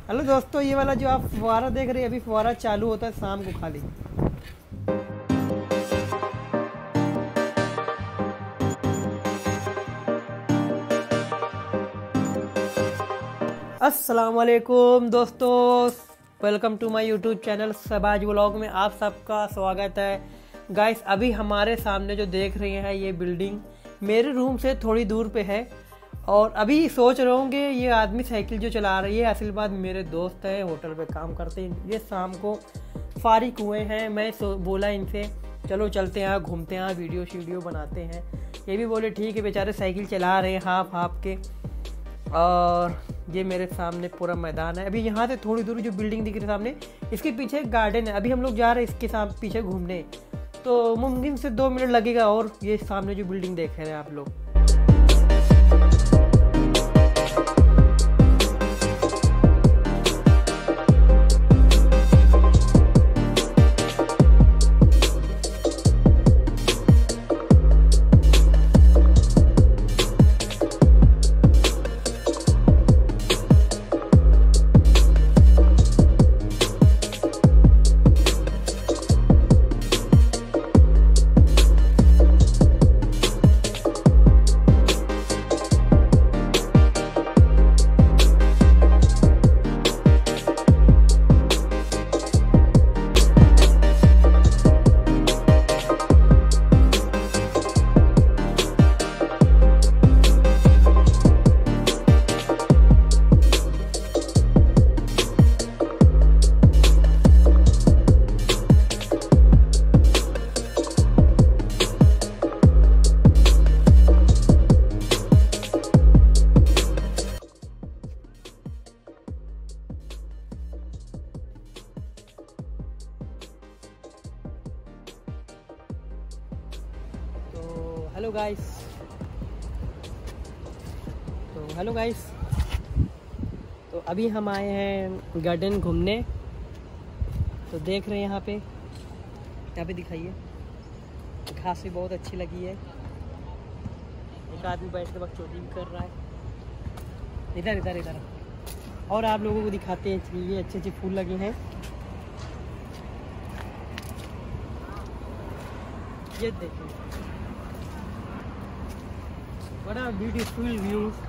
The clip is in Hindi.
हेलो दोस्तों, ये वाला जो आप फुवारा देख रहे हैं अभी फुवारा चालू होता है शाम को खाली। अस्सलाम वालेकुम दोस्तों, welcome to my YouTube channel Shahbaz vlog में आप सबका स्वागत है। गाइस, अभी हमारे सामने जो देख रहे हैं ये बिल्डिंग मेरे रूम से थोड़ी दूर पे है और अभी सोच रहे होंगे ये आदमी साइकिल जो चला रही है, असल बात मेरे दोस्त हैं, होटल पे काम करते हैं, ये शाम को फारिग हुए हैं। मैं बोला इनसे चलो चलते हैं, घूमते हैं, वीडियो शीडियो बनाते हैं। ये भी बोले ठीक है, बेचारे साइकिल चला रहे हैं हाफ हाफ के। और ये मेरे सामने पूरा मैदान है। अभी यहाँ से थोड़ी दूर जो बिल्डिंग दिख रही है सामने, इसके पीछे एक गार्डन है। अभी हम लोग जा रहे हैं इसके साथ पीछे घूमने, तो मुमकिन से 2 मिनट लगेगा। और ये सामने जो बिल्डिंग देख रहे हैं आप लोग, हेलो गाइस, तो अभी हम आए हैं गार्डन घूमने। तो देख रहे हैं यहाँ पे दिखाइए, घास भी बहुत अच्छी लगी है। एक आदमी बैठ के बकचोदी भी कर रहा है। इधर और आप लोगों को दिखाते हैं, ये अच्छे अच्छे फूल लगे हैं। ये देखिए, बड़ा ब्यूटीफुल व्यू।